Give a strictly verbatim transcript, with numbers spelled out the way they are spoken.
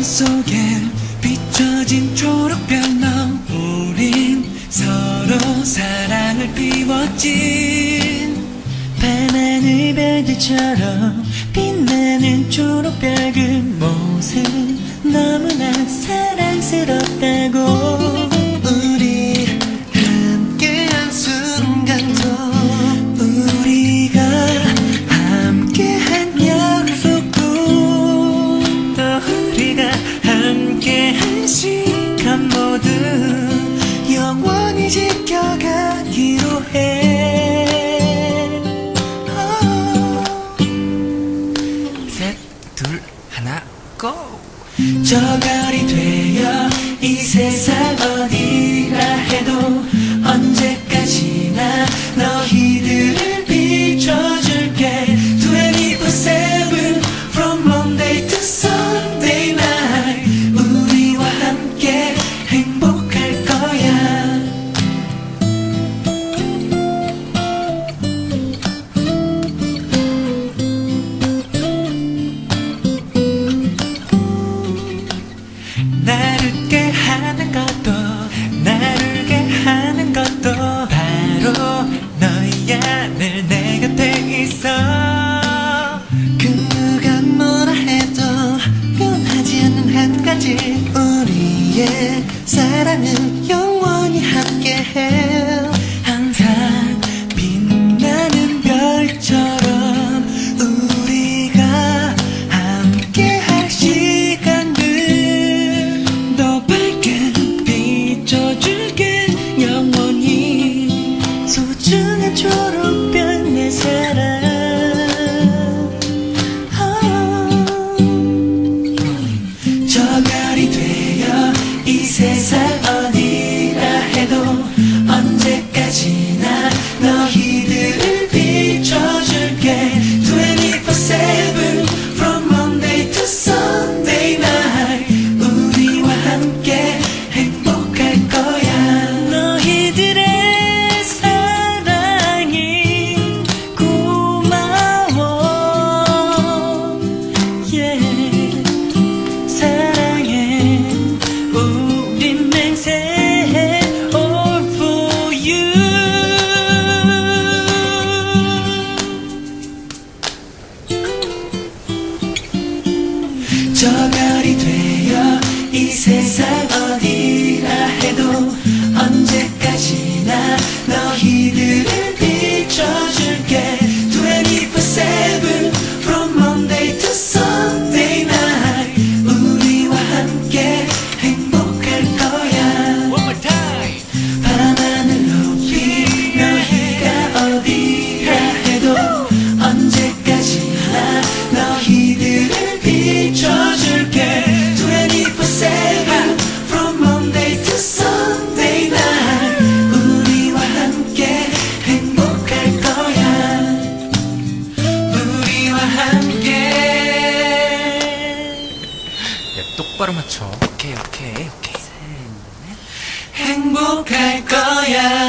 문 속에 비춰진 초록별 너 우린 서로 사랑을 띄웠지. 밤하늘 별들처럼 빛나는 초록별 그 모습 너무나 사랑스럽다고. 우리 함께한 순간도 우리가 함께한 약속도 또 우리가 함께한 시간 모두 영원히 지켜가기로 해. 셋, 둘, 하나, 고! 저 별이 되어 이 세상 어디라 해도 언제까지나 너희들을 비춰줄게. 이십사 seven from Monday to Sunday night 우리와 함께 행복할 거야. 나를 웃게 하는 것도 나를 울게 하는 것도 바로 너야. 늘 내 곁에 있어. 그 누가 뭐라 해도 변하지 않는 한 가지 우리의 사랑은 영원히 함께해. 항상 빛나는 별처럼 우리가 함께할 시간들 더 밝게 비춰줄게. 영원히 소중한 초록별 내 사랑. 저 별이 되어 이 세상 어디라 해도 언제까지나 너희들을 비춰줄게. 이십사 seven from Monday to Sunday night 우리와 함께 행복할 거야. 너희들의 사랑이 고마워. yeah. 사랑해 우린 맹세해 all for you. 저 별이 되어 이 세상 어디라 해도 언제까지나 너희들을 비춰줄게. 이십사 seven from Monday to Sunday night 우리와 함께 행복할 거야. One more time! 밤하늘 높이 너희가 어디라 해도 언제까지나 너희들을 비춰줄게. 이십사 seven from Monday to Sunday night 우리와 함께 행복할 거야. 우리와 함께. 야, 똑바로 맞춰. 오케이, 오케이, 오케이. 행복할 거야.